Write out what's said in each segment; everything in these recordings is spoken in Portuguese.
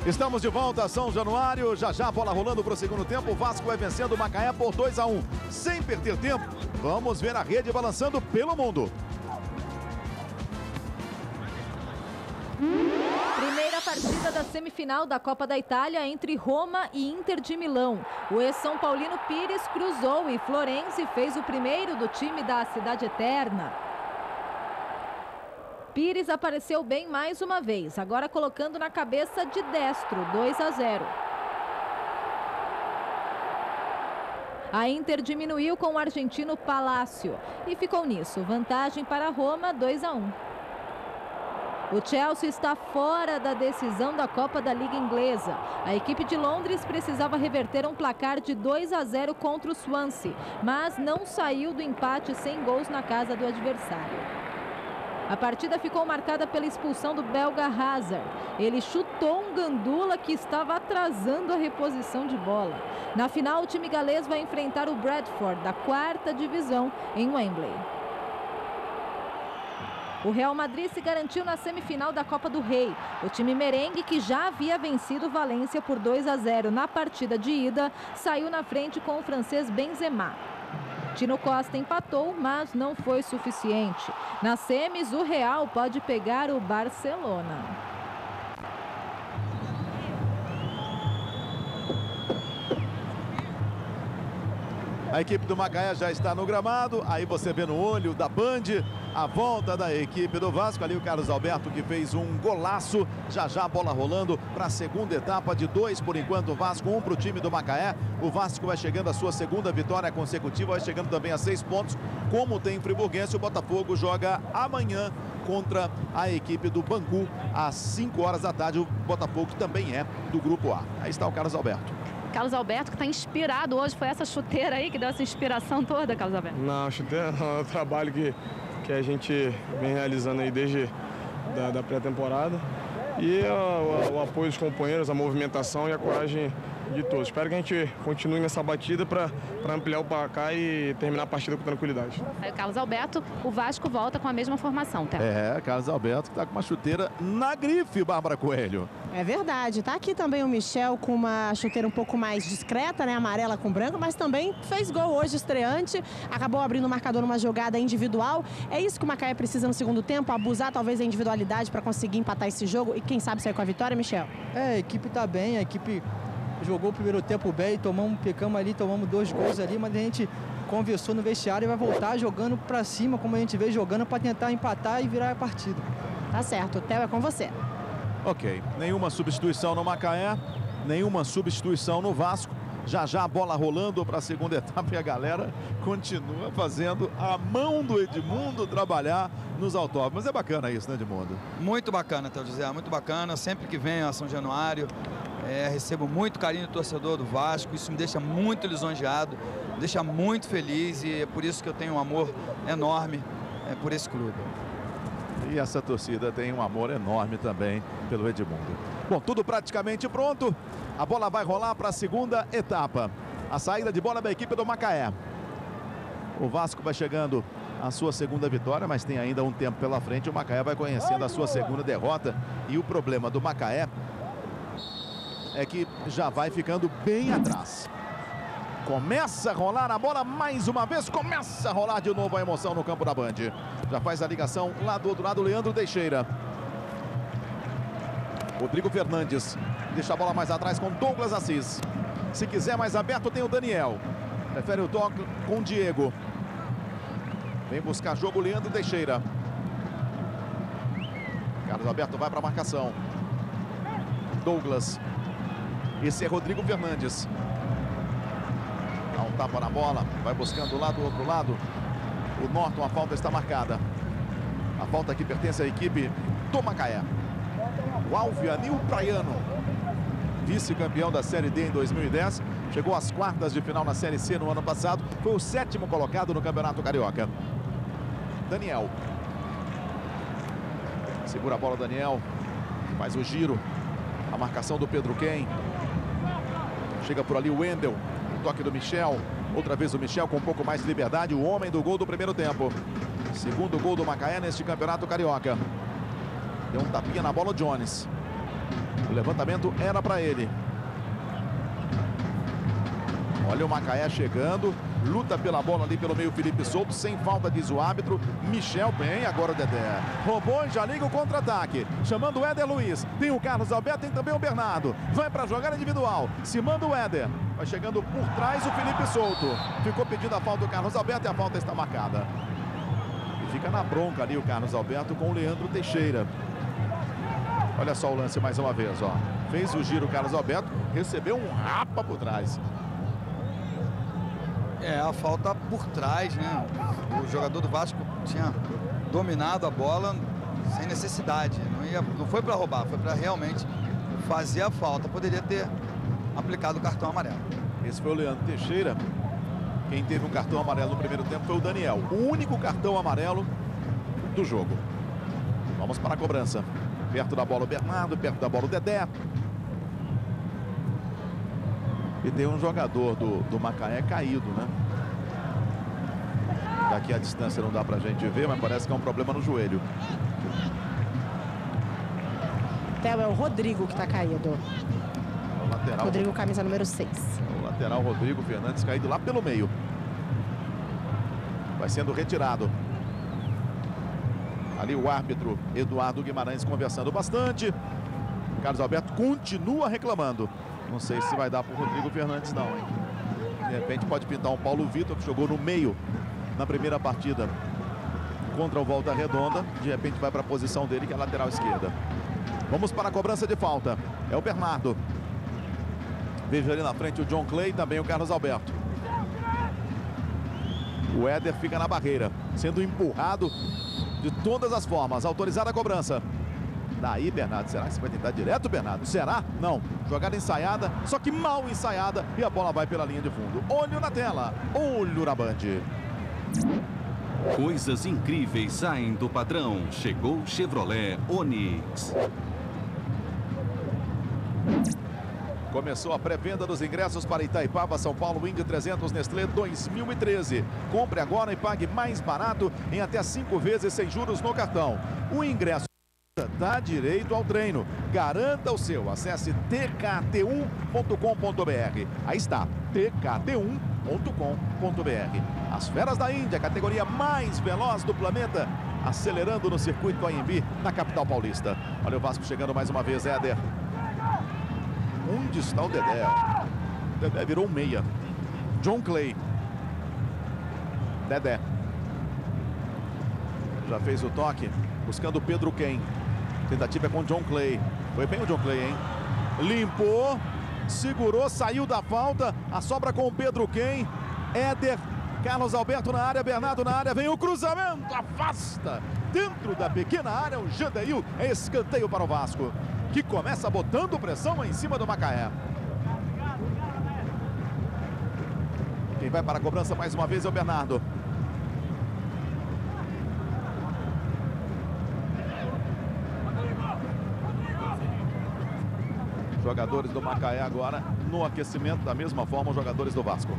Estamos de volta a São Januário, já a bola rolando para o segundo tempo, o Vasco vai vencendo o Macaé por 2-1. Sem perder tempo, vamos ver a rede balançando pelo mundo. Primeira partida da semifinal da Copa da Itália entre Roma e Inter de Milão. O ex-São Paulino Pires cruzou e Florenzi fez o primeiro do time da Cidade Eterna. Pires apareceu bem mais uma vez, agora colocando na cabeça de destro, 2-0. A Inter diminuiu com o argentino Palácio e ficou nisso, vantagem para Roma, 2-1. O Chelsea está fora da decisão da Copa da Liga Inglesa. A equipe de Londres precisava reverter um placar de 2-0 contra o Swansea, mas não saiu do empate sem gols na casa do adversário. A partida ficou marcada pela expulsão do belga Hazard. Ele chutou um gandula que estava atrasando a reposição de bola. Na final, o time galês vai enfrentar o Bradford, da 4ª divisão, em Wembley. O Real Madrid se garantiu na semifinal da Copa do Rei. O time merengue, que já havia vencido o Valência por 2-0 na partida de ida, saiu na frente com o francês Benzema. Tino Costa empatou, mas não foi suficiente. Nas semis, o Real pode pegar o Barcelona. A equipe do Macaé já está no gramado, aí você vê no olho da Band a volta da equipe do Vasco. Ali o Carlos Alberto que fez um golaço, já a bola rolando para a segunda etapa de 2 por enquanto o Vasco, 1 para o time do Macaé. O Vasco vai chegando à sua segunda vitória consecutiva, vai chegando também a 6 pontos. Como tem friburguense, o Botafogo joga amanhã contra a equipe do Bangu às 5 horas da tarde. O Botafogo também é do grupo A. Aí está o Carlos Alberto. Carlos Alberto que está inspirado hoje, foi essa chuteira aí que deu essa inspiração toda, Carlos Alberto? Não, chuteira não, é o trabalho que a gente vem realizando aí desde da pré-temporada e o apoio dos companheiros, a movimentação e a coragem de todos. Espero que a gente continue nessa batida para ampliar o placar e terminar a partida com tranquilidade. Aí o Carlos Alberto, o Vasco volta com a mesma formação, tá? Carlos Alberto que está com uma chuteira na grife, Bárbara Coelho. É verdade, tá aqui também o Michel com uma chuteira um pouco mais discreta, né, amarela com branco, mas também fez gol hoje estreante, acabou abrindo o marcador numa jogada individual. É isso que o Macaé precisa no segundo tempo, abusar talvez da individualidade para conseguir empatar esse jogo e quem sabe sair com a vitória, Michel? A equipe tá bem, a equipe jogou o primeiro tempo bem, pecamos ali, tomamos 2 gols ali, mas a gente conversou no vestiário e vai voltar jogando para cima, como a gente veio jogando, para tentar empatar e virar a partida. Tá certo, o Theo é com você. Ok, nenhuma substituição no Macaé, nenhuma substituição no Vasco. Já a bola rolando para a segunda etapa e a galera continua fazendo a mão do Edmundo trabalhar nos autódromos. Mas é bacana isso, né, Edmundo? Muito bacana, Theo José, muito bacana. Sempre que venho a São Januário, recebo muito carinho do torcedor do Vasco. Isso me deixa muito lisonjeado, me deixa muito feliz e é por isso que eu tenho um amor enorme por esse clube. E essa torcida tem um amor enorme também pelo Edmundo. Bom, tudo praticamente pronto. A bola vai rolar para a segunda etapa. A saída de bola da equipe do Macaé. O Vasco vai chegando à sua segunda vitória, mas tem ainda um tempo pela frente. O Macaé vai conhecendo a sua segunda derrota. E o problema do Macaé é que já vai ficando bem atrás. Começa a rolar a bola mais uma vez. Começa a rolar de novo a emoção no campo da Band. Já faz a ligação lá do outro lado, Leandro Teixeira. Rodrigo Fernandes. Deixa a bola mais atrás com Douglas Assis. Se quiser mais aberto, tem o Daniel. Prefere o toque com o Diego. Vem buscar jogo Leandro Teixeira. Carlos Alberto vai para a marcação. Douglas. Esse é Rodrigo Fernandes. Dá um tapa na bola. Vai buscando lá do outro lado. O Norton, a falta está marcada. A falta que pertence à equipe do Macaé. O Alvianil Praiano, vice-campeão da Série D em 2010, chegou às quartas de final na Série C no ano passado, foi o 7º colocado no Campeonato Carioca. Daniel. Segura a bola Daniel, faz o giro, a marcação do Pedro Ken. Chega por ali o Wendel, o toque do Michel, outra vez o Michel com um pouco mais de liberdade, o homem do gol do primeiro tempo. Segundo gol do Macaé neste Campeonato Carioca. Deu um tapinha na bola o Jones. O levantamento era para ele. Olha o Macaé chegando, luta pela bola ali pelo meio, Felipe Souto, sem falta, diz o árbitro. Michel bem, agora o Dedé. Roubou e já liga o contra-ataque. Chamando o Éder Luiz. Tem o Carlos Alberto, tem também o Bernardo. Vai para jogar individual. Se manda o Éder. Vai chegando por trás o Felipe Souto. Ficou pedindo a falta do Carlos Alberto e a falta está marcada. E fica na bronca ali o Carlos Alberto com o Leandro Teixeira. Olha só o lance mais uma vez, ó. Fez o giro o Carlos Alberto, recebeu um rapa por trás. É, a falta por trás, né? O jogador do Vasco tinha dominado a bola sem necessidade. Não foi para roubar, foi para realmente fazer a falta. Poderia ter aplicado o cartão amarelo. Esse foi o Leandro Teixeira. Quem teve um cartão amarelo no primeiro tempo foi o Daniel. O único cartão amarelo do jogo. Vamos para a cobrança. Perto da bola o Bernardo, perto da bola o Dedé. E tem um jogador do Macaé caído, né? Daqui a distância não dá pra gente ver, mas parece que é um problema no joelho. Theo, é o Rodrigo que tá caído. O lateral. Rodrigo, camisa número 6. O lateral Rodrigo Fernandes caído lá pelo meio. Vai sendo retirado. Ali o árbitro Eduardo Guimarães conversando bastante. Carlos Alberto continua reclamando. Não sei se vai dar para o Rodrigo Fernandes, não, hein? De repente pode pintar um Paulo Vitor, que jogou no meio na primeira partida contra o Volta Redonda. De repente vai para a posição dele, que é a lateral esquerda. Vamos para a cobrança de falta. É o Bernardo. Veja ali na frente o John Clay, também o Carlos Alberto. O Éder fica na barreira, sendo empurrado de todas as formas. Autorizada a cobrança. Daí, Bernardo, será que você vai tentar direto, Bernardo? Será? Não. Jogada ensaiada, só que mal ensaiada. E a bola vai pela linha de fundo. Olho na tela, olho na Band. Coisas incríveis saem do padrão. Chegou Chevrolet Onix. Começou a pré-venda dos ingressos para Itaipava, São Paulo, Indy 300 Nestlé 2013. Compre agora e pague mais barato em até 5 vezes sem juros no cartão. O ingresso dá direito ao treino. Garanta o seu. Acesse tkt1.com.br. Aí está, tkt1.com.br. As feras da Índia, a categoria mais veloz do planeta, acelerando no circuito AMB na capital paulista. Olha o Vasco chegando mais uma vez, Éder. Onde está o Dedé? O Dedé virou um meia. John Clay. Dedé. Já fez o toque, buscando o Pedro Ken. Tentativa é com o John Clay. Foi bem o John Clay, hein? Limpou, segurou, saiu da falta. A sobra com o Pedro Ken. Éder, Carlos Alberto na área, Bernardo na área. Vem o cruzamento, afasta. Dentro da pequena área, o Jandeil. É escanteio para o Vasco, que começa botando pressão em cima do Macaé. Quem vai para a cobrança mais uma vez é o Bernardo. Jogadores do Macaé agora no aquecimento, da mesma forma os jogadores do Vasco.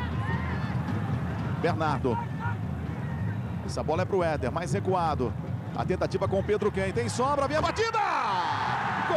Bernardo. Essa bola é para o Éder, mais recuado. A tentativa com o Pedro Ken. Tem sobra, vem a batida! Gol!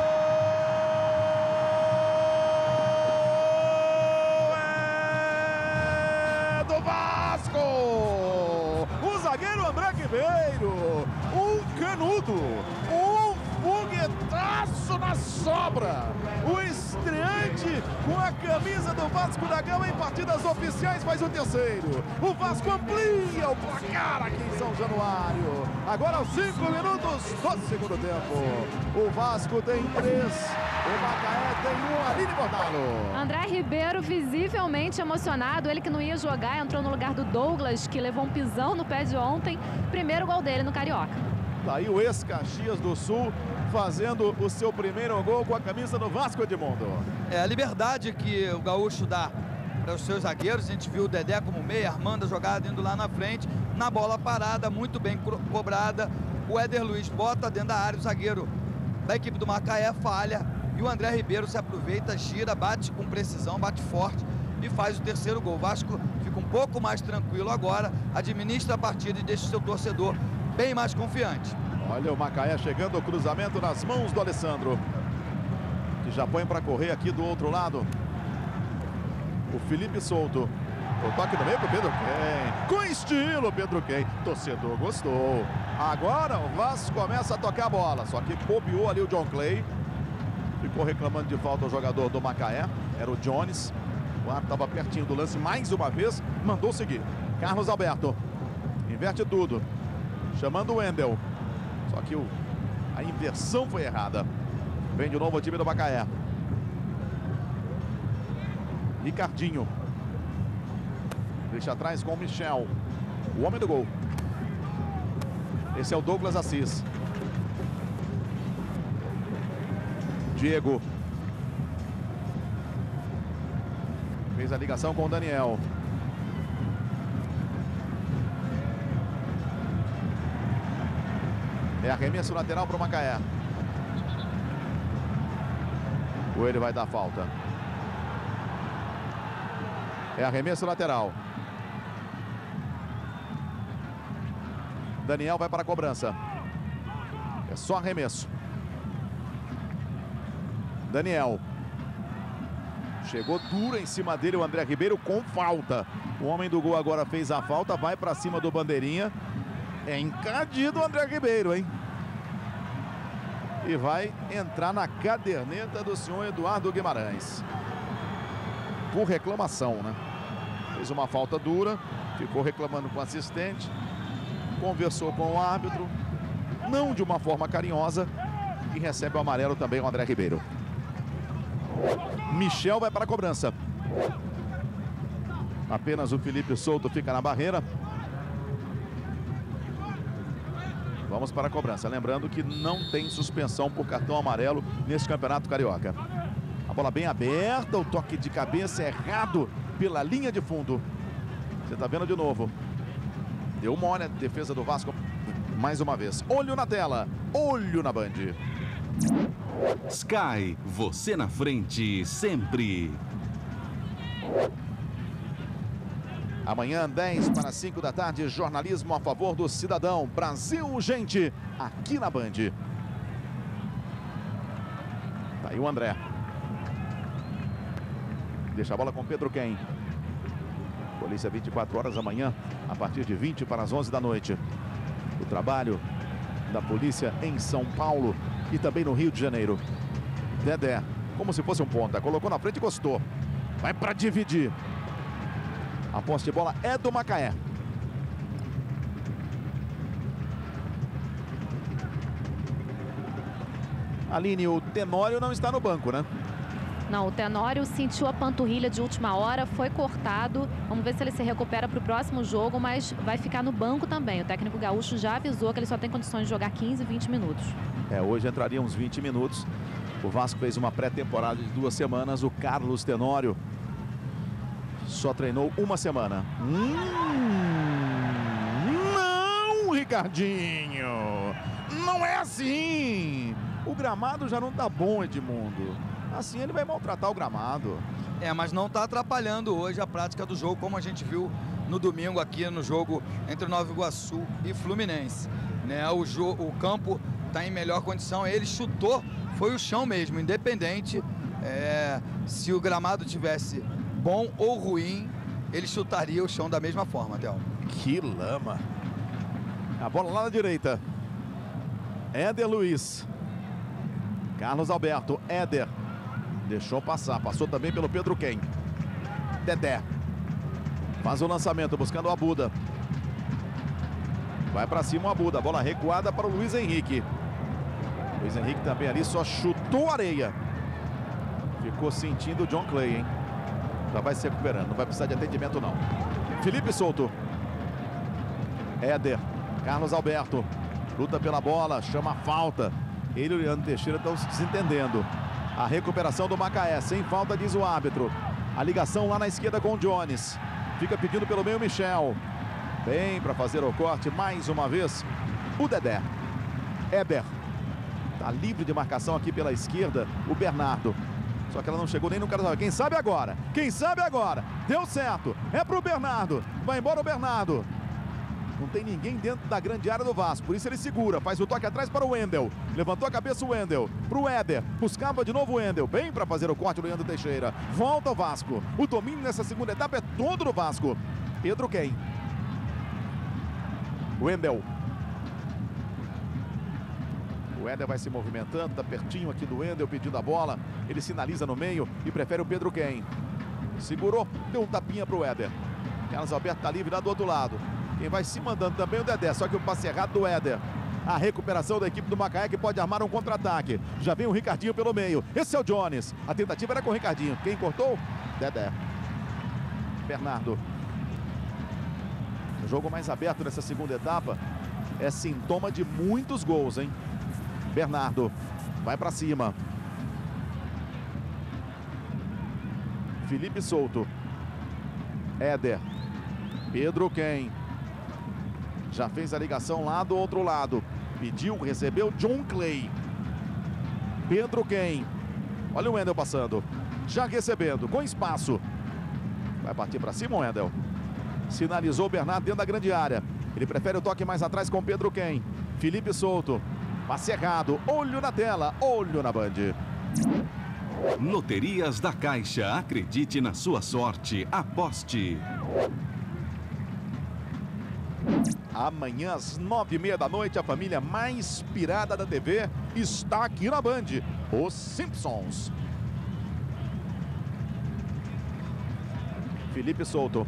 É do Vasco! O zagueiro André Ribeiro. Um canudo. Um foguetaço na sobra. O estreante com a camisa do Vasco da Gama em partidas oficiais faz o terceiro. O Vasco amplia o placar aqui em São Januário. Agora aos 5 minutos do segundo tempo. O Vasco tem 3, o Macaé tem 1. Aline Bordalo. André Ribeiro visivelmente emocionado. Ele que não ia jogar, entrou no lugar do Douglas, que levou um pisão no pé de ontem. Primeiro gol dele no Carioca. Daí o ex-Caxias do Sul fazendo o seu primeiro gol com a camisa do Vasco, Edmundo. É a liberdade que o Gaúcho dá para os seus zagueiros. A gente viu o Dedé como meia, armando a jogada, indo lá na frente. Na bola parada, muito bem cobrada. O Éder Luiz bota dentro da área, o zagueiro da equipe do Macaé falha. E o André Ribeiro se aproveita, gira, bate com precisão, bate forte e faz o terceiro gol. O Vasco fica um pouco mais tranquilo agora, administra a partida e deixa o seu torcedor bem mais confiante. Olha o Macaé chegando, o cruzamento nas mãos do Alessandro. E já põe para correr aqui do outro lado o Felipe Souto. O toque no meio pro Pedro Quem. Com estilo, Pedro Quem. Torcedor gostou. Agora o Vasco começa a tocar a bola. Só que bobeou ali o John Clay. Ficou reclamando de falta o jogador do Macaé. Era o Jones. O árbitro estava pertinho do lance mais uma vez. Mandou seguir. Carlos Alberto. Inverte tudo. Chamando o Wendel. Só que a inversão foi errada. Vem de novo o time do Macaé. Ricardinho. Deixa atrás com o Michel. O homem do gol. Esse é o Douglas Assis. Diego. Fez a ligação com o Daniel. É arremesso lateral para o Macaé. Ou ele vai dar falta. É arremesso lateral. Daniel vai para a cobrança. É só arremesso. Daniel. Chegou duro em cima dele o André Ribeiro com falta. O homem do gol agora fez a falta. Vai para cima do bandeirinha. É encardido o André Ribeiro, hein? E vai entrar na caderneta do senhor Eduardo Guimarães. Por reclamação, né? Fez uma falta dura. Ficou reclamando com o assistente. Conversou com o árbitro. Não de uma forma carinhosa. E recebe o amarelo também o André Ribeiro. Michel vai para a cobrança. Apenas o Felipe Souto fica na barreira. Vamos para a cobrança. Lembrando que não tem suspensão por cartão amarelo nesse Campeonato Carioca. A bola bem aberta. O toque de cabeça errado pela linha de fundo. Você está vendo de novo. Deu mole a defesa do Vasco mais uma vez. Olho na tela. Olho na Band. Sky, você na frente, sempre. Amanhã, 10 para 5 da tarde, jornalismo a favor do cidadão. Brasil, gente, aqui na Band. Tá aí o André. Deixa a bola com Pedro Quem. Polícia 24 horas amanhã, a partir de 20 para as 11 da noite. O trabalho da polícia em São Paulo e também no Rio de Janeiro. Dedé, como se fosse um ponta, colocou na frente e gostou. Vai para dividir. A posse de bola é do Macaé. Aline, o Tenório não está no banco, né? Não, o Tenório sentiu a panturrilha de última hora, foi cortado. Vamos ver se ele se recupera para o próximo jogo, mas vai ficar no banco também. O técnico gaúcho já avisou que ele só tem condições de jogar 15, 20 minutos. Hoje entraria uns 20 minutos. O Vasco fez uma pré-temporada de 2 semanas. O Carlos Tenório só treinou 1 semana. Não, Ricardinho! Não é assim! O gramado já não tá bom, Edmundo. Assim ele vai maltratar o gramado. Mas não está atrapalhando hoje a prática do jogo, como a gente viu no domingo aqui no jogo entre Nova Iguaçu e Fluminense. O campo está em melhor condição, ele chutou, foi o chão mesmo, independente se o gramado tivesse bom ou ruim, ele chutaria o chão da mesma forma, Théo. Que lama. A bola lá na direita. Éder Luiz. Carlos Alberto, Éder. Deixou passar, passou também pelo Pedro Quem. Dedé. Faz o lançamento, buscando o Abuda. Vai para cima o Abuda, bola recuada para o Luiz Henrique. Luiz Henrique também ali só chutou areia. Ficou sentindo o John Clay, hein? Já vai se recuperando, não vai precisar de atendimento não. Felipe Souto. Éder. Carlos Alberto. Luta pela bola, chama a falta. Ele e o Leandro Teixeira estão se desentendendo. A recuperação do Macaé, sem falta, diz o árbitro. A ligação lá na esquerda com o Jones. Fica pedindo pelo meio Michel. Bem para fazer o corte mais uma vez. O Dedé. Éber. Tá livre de marcação aqui pela esquerda. O Bernardo. Só que ela não chegou nem no cara. Quem sabe agora? Quem sabe agora? Deu certo. É pro Bernardo. Vai embora o Bernardo. Não tem ninguém dentro da grande área do Vasco. Por isso ele segura, faz o toque atrás para o Wendel. Levantou a cabeça o Wendel. Para o Éder. Buscava de novo o Wendel. Bem para fazer o corte do Leandro Teixeira. Volta o Vasco. O domínio nessa segunda etapa é todo do Vasco. Pedro Ken. Wendel. O Éder vai se movimentando, está pertinho aqui do Wendel, pedindo a bola. Ele sinaliza no meio e prefere o Pedro Ken. Segurou, deu um tapinha para o Éder. Carlos Alberto está livre lá do outro lado. Quem vai se mandando também é o Dedé, só que o passe errado do Éder. A recuperação da equipe do Macaé que pode armar um contra-ataque. Já vem o Ricardinho pelo meio. Esse é o Jones. A tentativa era com o Ricardinho. Quem cortou? Dedé. Bernardo. O jogo mais aberto nessa segunda etapa é sintoma de muitos gols, hein? Bernardo. Vai pra cima. Felipe Souto. Éder. Pedro Ken. Já fez a ligação lá do outro lado. Pediu, recebeu John Clay. Pedro Ken. Olha o Wendel passando. Já recebendo, com espaço. Vai partir para cima o Wendel. Sinalizou o Bernardo dentro da grande área. Ele prefere o toque mais atrás com Pedro Ken. Felipe Souto. Passe errado. Olho na tela, olho na Band. Loterias da Caixa. Acredite na sua sorte. Aposte. Amanhã às 9h30 da noite, a família mais pirada da TV está aqui na Band. Os Simpsons. Felipe Souto.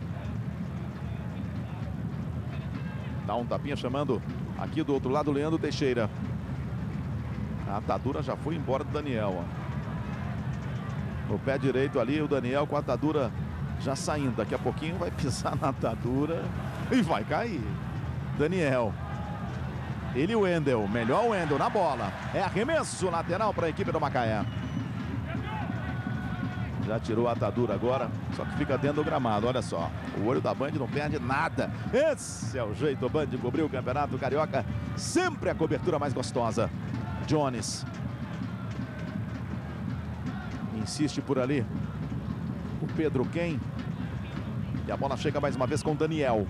Dá um tapinha chamando aqui do outro lado o Leandro Teixeira. A atadura já foi embora do Daniel. No pé direito ali, o Daniel com a atadura já saindo. Daqui a pouquinho vai pisar na atadura e vai cair. Daniel. Ele e o Wendel. Melhor o Wendel na bola. É arremesso lateral para a equipe do Macaé. Já tirou a atadura agora, só que fica dentro do gramado. Olha só, o olho da Band não perde nada. Esse é o jeito, Band, de cobrir o Campeonato Carioca. Sempre a cobertura mais gostosa. Jones. Insiste por ali o Pedro Ken. E a bola chega mais uma vez com o Daniel.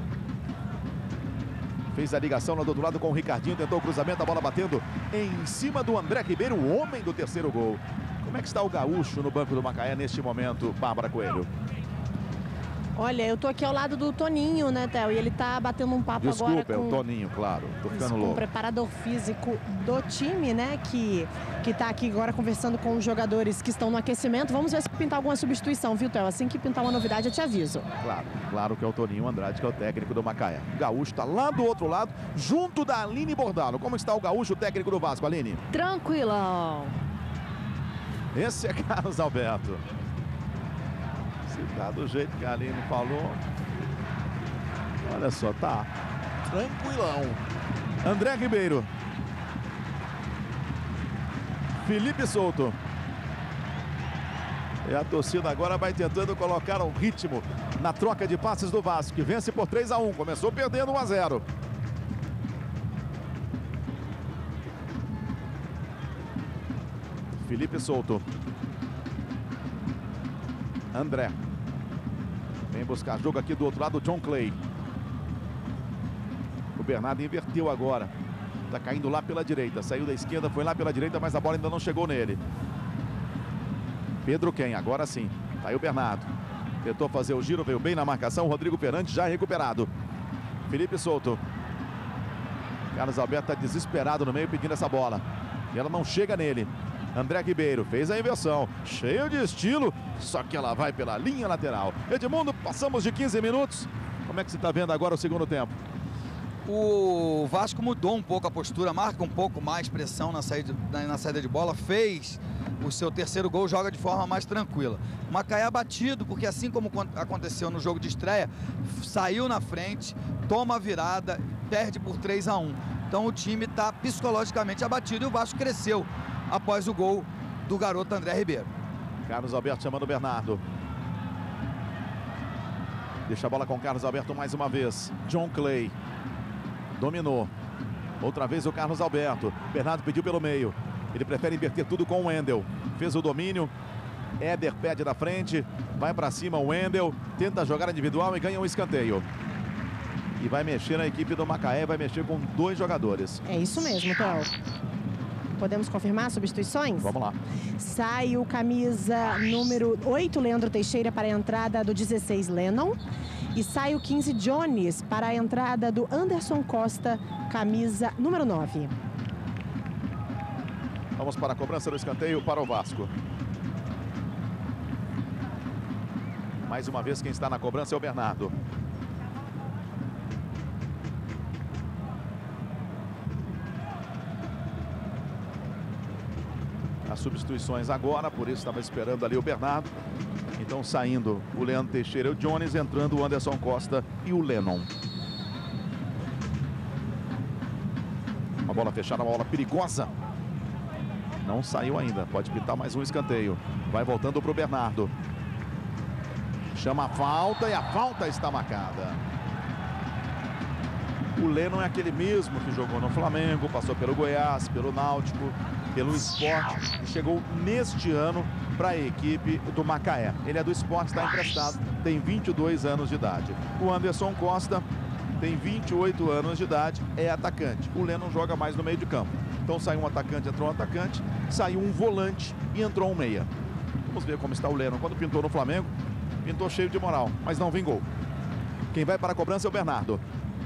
Fez a ligação lá do outro lado com o Ricardinho. Tentou o cruzamento, a bola batendo em cima do André Ribeiro, o homem do terceiro gol. Como é que está o gaúcho no banco do Macaé neste momento, Bárbara Coelho? Olha, eu tô aqui ao lado do Toninho, né, Theo? E ele tá batendo um papo agora com... Desculpa, é o Toninho, claro. Tô ficando com louco. o preparador físico do time, né? Que tá aqui agora conversando com os jogadores que estão no aquecimento. Vamos ver se pintar alguma substituição, viu, Theo? Assim que pintar uma novidade, eu te aviso. Claro que é o Toninho Andrade, que é o técnico do Macaé. O gaúcho tá lá do outro lado, junto da Aline Bordalo. Como está o gaúcho, o técnico do Vasco, Aline? Tranquilão. Esse é Carlos Alberto. Se tá do jeito que a Aline falou, olha só, tá tranquilão. André Ribeiro. Felipe Souto. E a torcida agora vai tentando colocar o ritmo na troca de passes do Vasco, que vence por 3-1. Começou perdendo 1-0. Felipe Souto. André. Vem buscar jogo aqui do outro lado, John Clay. O Bernardo inverteu agora. Tá caindo lá pela direita. Saiu da esquerda, foi lá pela direita, mas a bola ainda não chegou nele. Pedro Ken, agora sim. Tá aí o Bernardo. Tentou fazer o giro, veio bem na marcação. Rodrigo Perante já recuperado. Felipe Souto. Carlos Alberto tá desesperado no meio pedindo essa bola. E ela não chega nele. André Ribeiro fez a inversão, cheio de estilo, só que ela vai pela linha lateral. Edmundo, passamos de 15 minutos. Como é que você está vendo agora o segundo tempo? O Vasco mudou um pouco a postura, marca um pouco mais pressão na saída de bola, fez o seu terceiro gol, joga de forma mais tranquila. O Macaé abatido, porque assim como aconteceu no jogo de estreia, saiu na frente, toma a virada, perde por 3-1. Então o time está psicologicamente abatido e o Vasco cresceu após o gol do garoto André Ribeiro. Carlos Alberto chamando o Bernardo. Deixa a bola com Carlos Alberto mais uma vez. John Clay. Dominou. Outra vez o Carlos Alberto. Bernardo pediu pelo meio. Ele prefere inverter tudo com o Wendel. Fez o domínio. Éder pede da frente. Vai para cima o Wendel. Tenta jogar individual e ganha um escanteio. E vai mexer na equipe do Macaé, vai mexer com 2 jogadores. É isso mesmo, Theo. Podemos confirmar substituições? Vamos lá. Sai o camisa número 8, Leandro Teixeira, para a entrada do 16, Lennon. E sai o 15, Jones, para a entrada do Anderson Costa, camisa número 9. Vamos para a cobrança do escanteio para o Vasco. Mais uma vez quem está na cobrança é o Bernardo. As substituições agora, por isso estava esperando ali o Bernardo. Então saindo o Leandro Teixeira e o Jones, entrando o Anderson Costa e o Lennon. Uma bola fechada, uma bola perigosa. Não saiu ainda, pode pintar mais um escanteio. Vai voltando para o Bernardo. Chama a falta e a falta está marcada. O Lennon é aquele mesmo que jogou no Flamengo, passou pelo Goiás, pelo Náutico, pelo Sport e chegou neste ano para a equipe do Macaé. Ele é do Sport, está emprestado, tem 22 anos de idade. O Anderson Costa tem 28 anos de idade, é atacante. O Lennon joga mais no meio de campo. Então saiu um atacante, entrou um atacante, saiu um volante e entrou um meia. Vamos ver como está o Lennon. Quando pintou no Flamengo, pintou cheio de moral, mas não vingou. Quem vai para a cobrança é o Bernardo.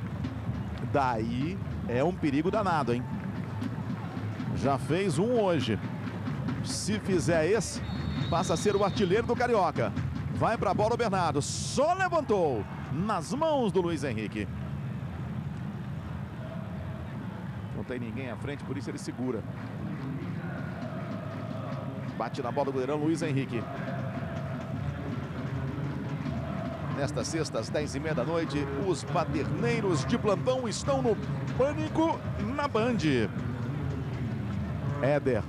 Daí é um perigo danado, hein? Já fez um hoje. Se fizer esse, passa a ser o artilheiro do Carioca. Vai para a bola o Bernardo. Só levantou nas mãos do Luiz Henrique. Não tem ninguém à frente, por isso ele segura. Bate na bola do goleirão Luiz Henrique. Nesta sexta, às 10h30 da noite, os baderneiros de plantão estão no Pânico na Band. Éder.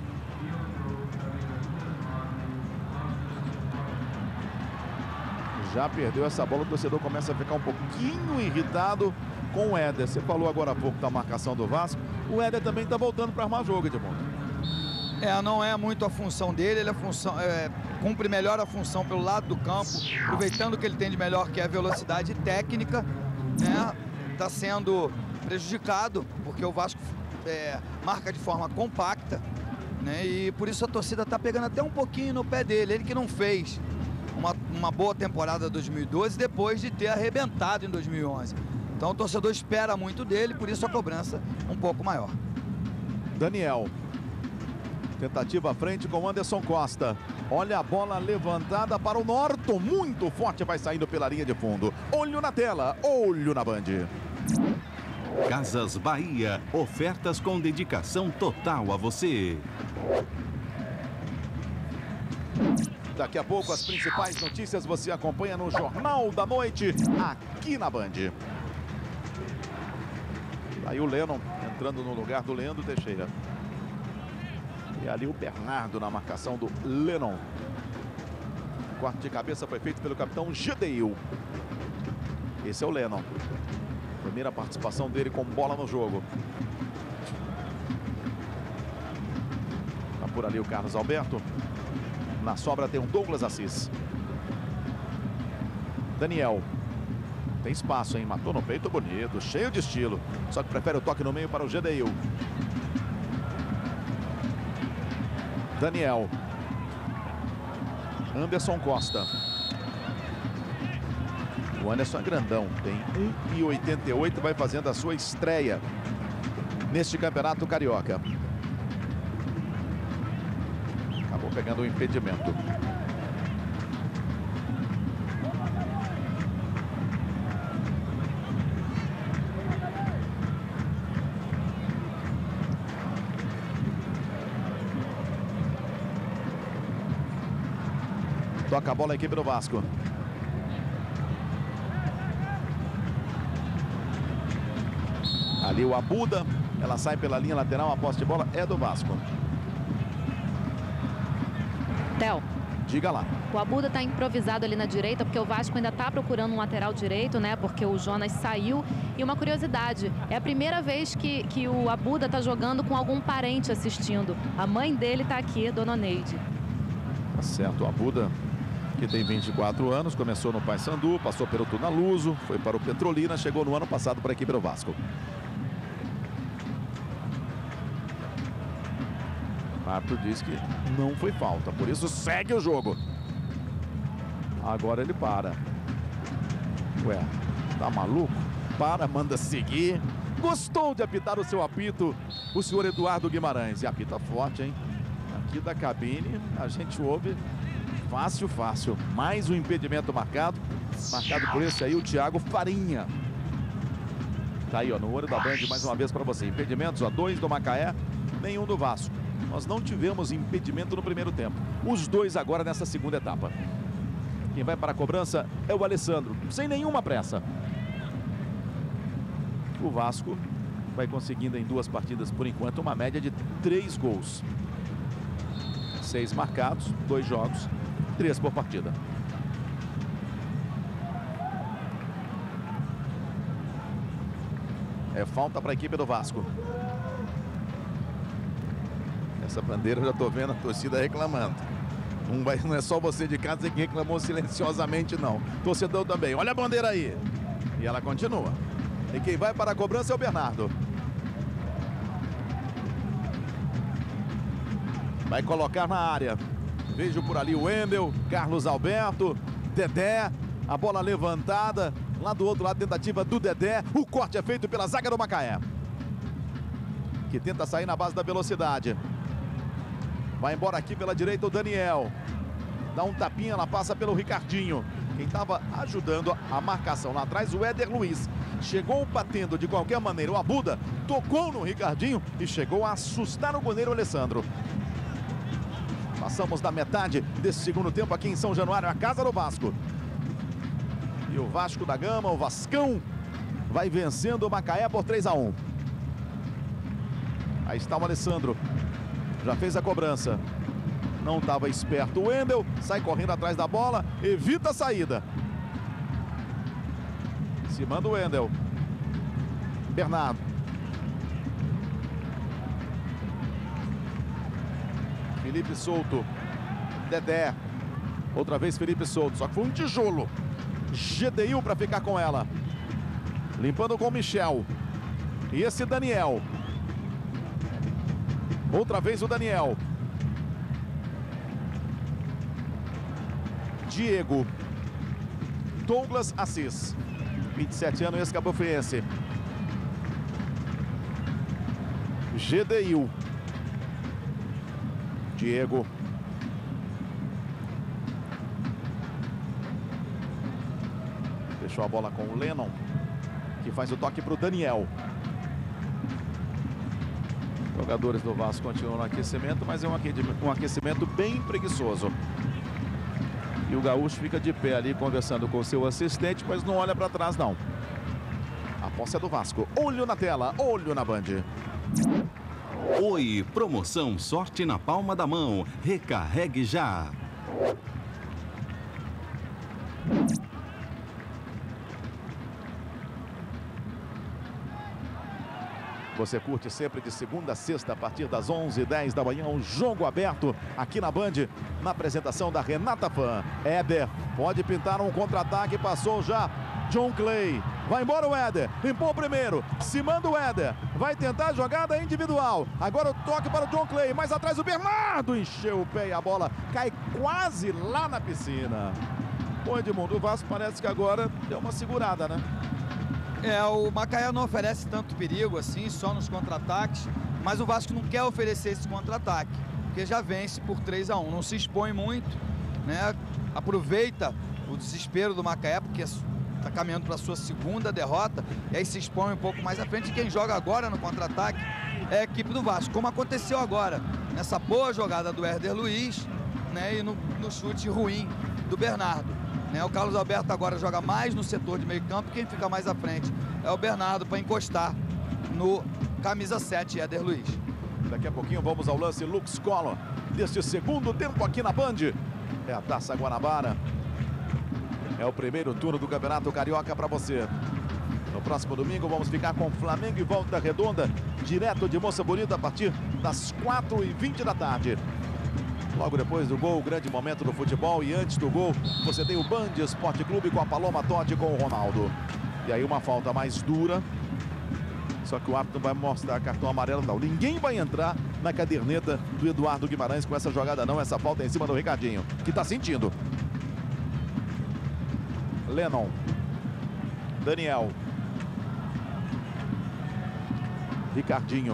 Já perdeu essa bola, o torcedor começa a ficar um pouquinho irritado com o Éder. Você falou agora há pouco da marcação do Vasco. O Éder também está voltando para armar jogo, Edmundo. Não é muito a função dele, ele cumpre melhor a função pelo lado do campo, aproveitando o que ele tem de melhor, que é a velocidade técnica, né? Está sendo prejudicado, porque o Vasco marca de forma compacta, né? E por isso a torcida está pegando até um pouquinho no pé dele. Ele que não fez uma boa temporada 2012 depois de ter arrebentado em 2011. Então o torcedor espera muito dele, por isso a cobrança um pouco maior. Daniel. Tentativa à frente com Anderson Costa. Olha a bola levantada para o Norton. Muito forte, vai saindo pela linha de fundo. Olho na tela, olho na Band. Casas Bahia. Ofertas com dedicação total a você. Daqui a pouco as principais notícias você acompanha no Jornal da Noite, aqui na Band. Aí o Lennon entrando no lugar do Leandro Teixeira. E ali o Bernardo na marcação do Lennon. O corte de cabeça foi feito pelo capitão Gedeil. Esse é o Lennon. Primeira participação dele com bola no jogo. Tá por ali o Carlos Alberto. Na sobra tem um Douglas Assis. Daniel. Tem espaço, hein? Matou no peito bonito, cheio de estilo. Só que prefere o toque no meio para o Gedeil. Daniel. Anderson Costa. O Anderson é grandão, tem 1,88, vai fazendo a sua estreia neste campeonato carioca. Acabou pegando o impedimento. Toca a bola a equipe do Vasco. Ali o Abuda. Ela sai pela linha lateral. A posse de bola é do Vasco. Theo. Diga lá. O Abuda está improvisado ali na direita, porque o Vasco ainda está procurando um lateral direito, né? Porque o Jonas saiu. E uma curiosidade, é a primeira vez que o Abuda está jogando com algum parente assistindo. A mãe dele está aqui, Dona Neide. Tá certo, o Abuda que tem 24 anos, começou no Paysandu, passou pelo Tunaluso, foi para o Petrolina, chegou no ano passado para a equipe do Vasco. O árbitro diz que não foi falta, por isso segue o jogo. Agora ele para. Ué, tá maluco? Para, manda seguir. Gostou de apitar o seu apito o senhor Eduardo Guimarães. E apita forte, hein? Aqui da cabine a gente ouve fácil, fácil. Mais um impedimento marcado. Marcado por esse aí, o Thiago Farinha. Tá aí, ó, no olho da Band mais uma vez para você. Impedimentos, ó, 2 do Macaé, nenhum do Vasco. Nós não tivemos impedimento no primeiro tempo. Os 2 agora nessa segunda etapa. Quem vai para a cobrança é o Alessandro, sem nenhuma pressa. O Vasco vai conseguindo em 2 partidas, por enquanto, uma média de 3 gols. 6 marcados, 2 jogos, 3 por partida. É falta para a equipe do Vasco. Essa bandeira eu já estou vendo a torcida reclamando. Não é só você de casa que reclamou silenciosamente, não. Torcedor também. Olha a bandeira aí. E ela continua. E quem vai para a cobrança é o Bernardo. Vai colocar na área. Vejo por ali o Wendel, Carlos Alberto, Dedé. A bola levantada. Lá do outro lado, tentativa do Dedé. O corte é feito pela zaga do Macaé, que tenta sair na base da velocidade. Vai embora aqui pela direita o Daniel. Dá um tapinha, ela passa pelo Ricardinho. Quem estava ajudando a marcação lá atrás, o Éder Luiz. Chegou batendo de qualquer maneira o Abuda, tocou no Ricardinho e chegou a assustar o goleiro Alessandro. Passamos da metade desse segundo tempo aqui em São Januário, a casa do Vasco. E o Vasco da Gama, o Vascão, vai vencendo o Macaé por 3-1. Aí está o Alessandro. Já fez a cobrança. Não estava esperto o Wendel. Sai correndo atrás da bola. Evita a saída. Se manda o Wendel. Bernardo. Felipe solto. Dedé. Outra vez Felipe solto. Só que foi um tijolo. Gedeil para ficar com ela. Limpando com o Michel. E esse Daniel. Outra vez o Daniel. Diego. Douglas Assis. 27 anos, ex-cabofriense. Gedeil. Diego. Deixou a bola com o Lennon, que faz o toque para o Daniel. Jogadores do Vasco continuam no aquecimento, mas é um aquecimento bem preguiçoso. E o Gaúcho fica de pé ali conversando com o seu assistente, mas não olha para trás não. A posse é do Vasco. Olho na tela, olho na Band. Oi, promoção Sorte na Palma da Mão. Recarregue já. Você curte sempre de segunda a sexta, a partir das 11h10 da manhã, um jogo aberto aqui na Band, na apresentação da Renata Fã. Éder pode pintar um contra-ataque, passou já John Clay. Vai embora o Éder, limpou o primeiro, se manda o Éder, vai tentar a jogada individual. Agora o toque para o John Clay, mais atrás o Bernardo, encheu o pé e a bola cai quase lá na piscina. Bom, Edmundo, o Vasco parece que agora deu uma segurada, né? O Macaé não oferece tanto perigo assim, só nos contra-ataques, mas o Vasco não quer oferecer esse contra-ataque, porque já vence por 3-1, não se expõe muito, né? Aproveita o desespero do Macaé, porque está caminhando para a sua segunda derrota, e aí se expõe um pouco mais à frente, e quem joga agora no contra-ataque é a equipe do Vasco, como aconteceu agora, nessa boa jogada do Éder Luiz, né? E no chute ruim do Bernardo. O Carlos Alberto agora joga mais no setor de meio campo. Quem fica mais à frente é o Bernardo para encostar no camisa 7, Éder Luiz. Daqui a pouquinho vamos ao lance Lux Collor deste segundo tempo aqui na Band. É a Taça Guanabara. É o primeiro turno do Campeonato Carioca para você. No próximo domingo vamos ficar com Flamengo e Volta Redonda, direto de Moça Bonita a partir das 4h20 da tarde. Logo depois do gol, o grande momento do futebol. E antes do gol, você tem o Band Esporte Clube com a Paloma Totti com o Ronaldo. E aí uma falta mais dura. Só que o árbitro vai mostrar cartão amarelo, não. Ninguém vai entrar na caderneta do Eduardo Guimarães com essa jogada, não. Essa falta é em cima do Ricardinho, que tá sentindo. Lennon. Daniel. Ricardinho.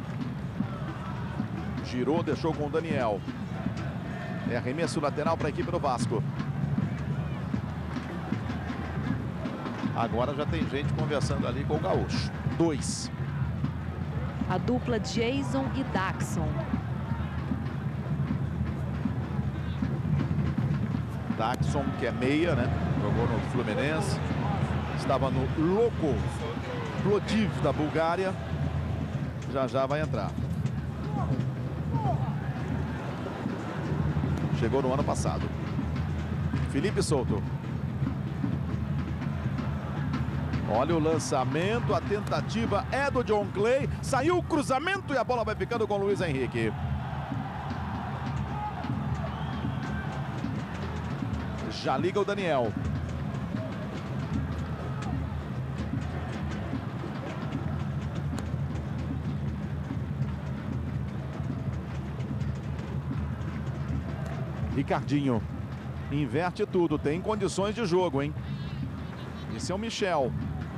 Girou, deixou com o Daniel. É arremesso lateral para a equipe do Vasco. Agora já tem gente conversando ali com o Gaúcho. 2. A dupla Jason e Daxon. Daxon, que é meia, né? Jogou no Fluminense. Estava no Loco Plodiv da Bulgária. Já vai entrar. Chegou no ano passado. Felipe Souto. Olha o lançamento, a tentativa é do John Clay. Saiu o cruzamento e a bola vai ficando com o Luiz Henrique. Já liga o Daniel. Ricardinho. Inverte tudo, tem condições de jogo, hein? Esse é o Michel.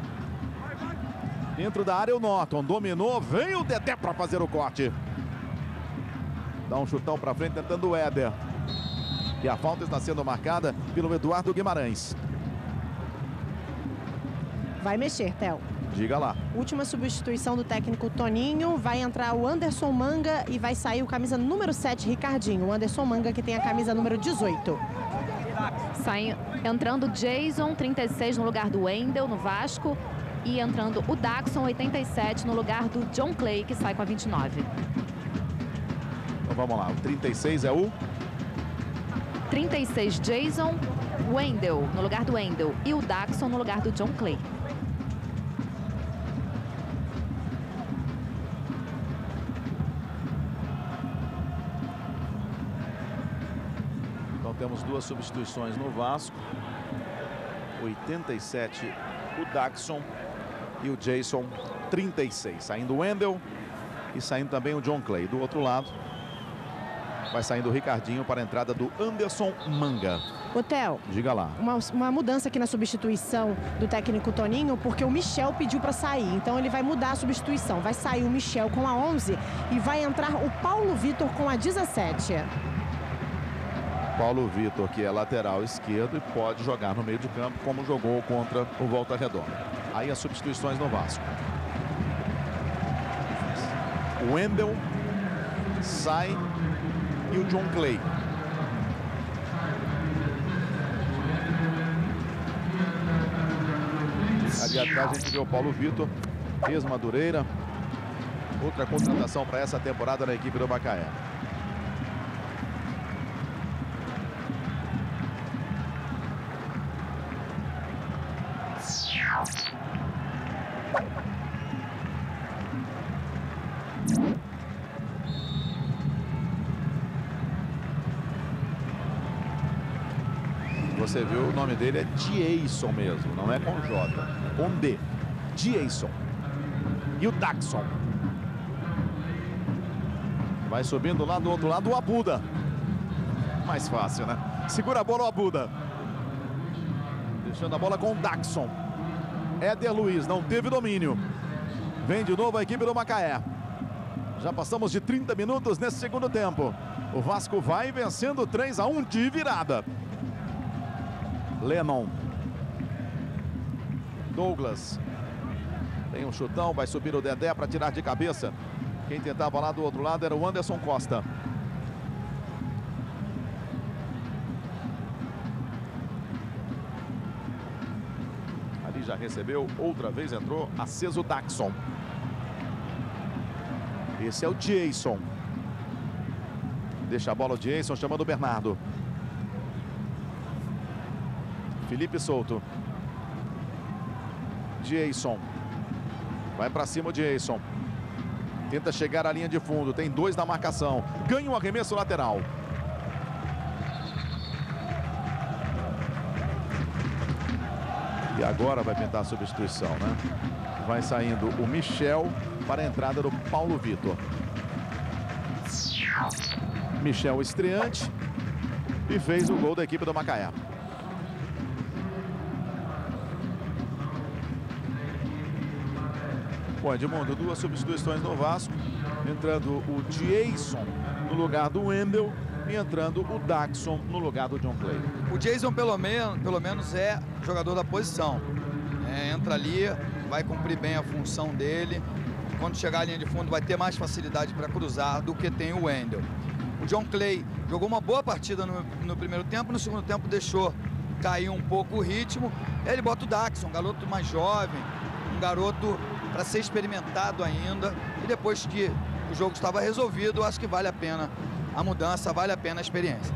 Dentro da área o Norton, dominou, vem o Dedé para fazer o corte. Dá um chutão para frente tentando o Éder. E a falta está sendo marcada pelo Eduardo Guimarães. Vai mexer, Theo. Diga lá. Última substituição do técnico Toninho. Vai entrar o Anderson Manga e vai sair o camisa número 7, Ricardinho. O Anderson Manga que tem a camisa número 18. Entrando Jason, 36 no lugar do Wendel, no Vasco. E entrando o Daxon, 87 no lugar do John Clay, que sai com a 29. Então vamos lá, o 36 é o... 36 Jason, Wendel no lugar do Wendel e o Daxon no lugar do John Clay. Então temos duas substituições no Vasco. 87 o Daxon e o Jason 36. Saindo o Wendel e saindo também o John Clay. Do outro lado vai saindo o Ricardinho para a entrada do Anderson Manga. Ô, Theo, diga lá. Uma mudança aqui na substituição do técnico Toninho, porque o Michel pediu para sair. Então ele vai mudar a substituição. Vai sair o Michel com a 11 e vai entrar o Paulo Vitor com a 17. Paulo Vitor, que é lateral esquerdo e pode jogar no meio de campo, como jogou contra o Volta Redonda. Aí as substituições no Vasco. O Wendel sai e o John Clay. Ali atrás a gente vê o Paulo Vitor, ex-Madureira. Outra contratação para essa temporada na equipe do Macaé. Você viu, o nome dele é Jason mesmo, não é com J, com D. Jason. E o Daxon. Vai subindo lá do outro lado o Abuda. Mais fácil, né? Segura a bola o Abuda. Deixando a bola com o Daxon. Éder Luiz não teve domínio. Vem de novo a equipe do Macaé. Já passamos de 30 minutos nesse segundo tempo. O Vasco vai vencendo 3-1 de virada. Lennon. Douglas. Tem um chutão, vai subir o Dedé para tirar de cabeça. Quem tentava lá do outro lado era o Anderson Costa. Ali já recebeu, outra vez entrou, aceso o Daxon. Esse é o Jason. Deixa a bola o Jason, chamando o Bernardo. Felipe Souto. Jason. Vai para cima o Jason. Tenta chegar à linha de fundo. Tem dois na marcação. Ganha um arremesso lateral. E agora vai pintar a substituição, né? Vai saindo o Michel para a entrada do Paulo Vitor. Michel estreante e fez o gol da equipe do Macaé. Bom, Edmundo, duas substituições no Vasco. Entrando o Jason no lugar do Wendel e entrando o Daxon no lugar do John Clay. O Jason, pelo menos, é jogador da posição. Entra ali, vai cumprir bem a função dele. Quando chegar à linha de fundo, vai ter mais facilidade para cruzar do que tem o Wendel. O John Clay jogou uma boa partida no primeiro tempo, no segundo tempo deixou cair um pouco o ritmo. Ele bota o Daxon, um garoto mais jovem, um garoto para ser experimentado ainda. E depois que o jogo estava resolvido, acho que vale a pena a mudança, vale a pena a experiência.